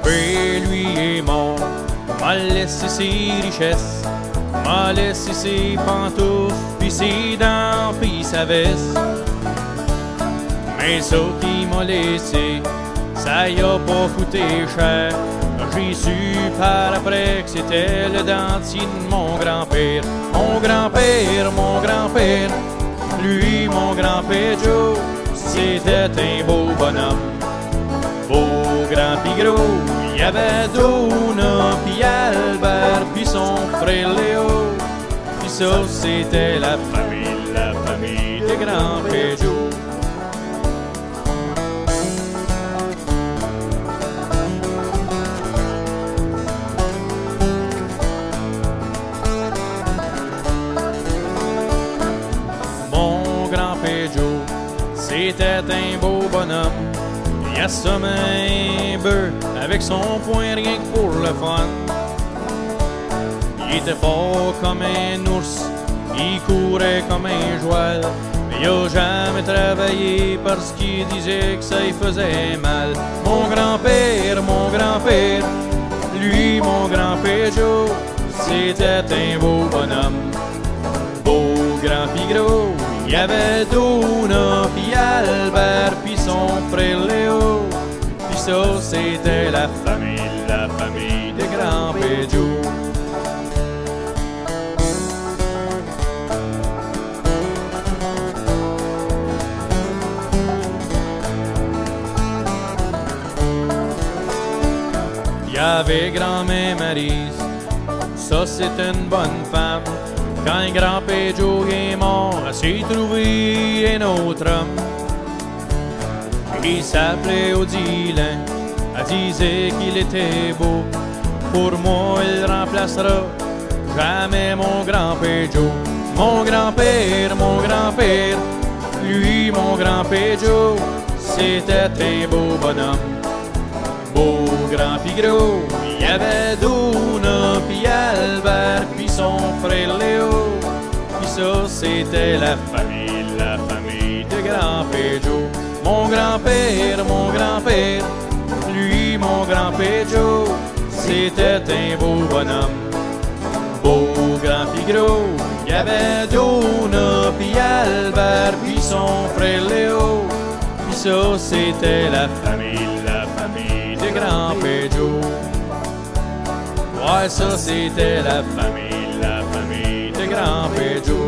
grand-père, lui, est mort. M'a laissé ses richesses, m'a laissé ses pantoufles, puis ses dents, puis sa veste. Mais ça qui m'a laissé, ça y a pas coûté cher. J'ai su par après que c'était le dentier de mon grand-père. Mon grand-père, mon grand-père, lui, mon grand-père Joe, c'était un beau bonhomme. Beau, grand pis gros, il y avait Dona, pis Albert, pis son frère Léo. Pis ça, c'était la famille de grand-père Joe. C'était un beau bonhomme, il assommait un bœuf avec son poing rien que pour le fun. Il était fort comme un ours, il courait comme un joual, mais il a jamais travaillé parce qu'il disait que ça lui faisait mal. Mon grand-père, lui, mon grand-père Joe, c'était un beau bonhomme. Beau, grand pis gros, il y avait Dona, pis Albert, pis son frère Léo. Pis ça, c'était la famille de grand-père Joe. Il y avait grand-mère Maryse, ça c'était une bonne femme. Quand grand-père Joe est mort, elle s'est trouvé un autre homme. Il s'appelait Odilin, elle disait qu'il était beau. Pour moi, il remplacera jamais mon grand-père Joe. Mon grand-père, lui, mon grand-père Joe, c'était un beau bonhomme. Beau, grand pis gros, il y avait Dona, pis Albert, pis son frère Léo. Pis ça, c'était la famille de grand-père Joe. Mon grand-père, lui, mon grand-père Joe, c'était un beau bonhomme. Beau, grand pis gros, il y avait Dona, pis Albert, pis son frère Léo. Pis ça, c'était la famille de grand-père Joe. Ouais, ça c'était la famille de grand-père Joe.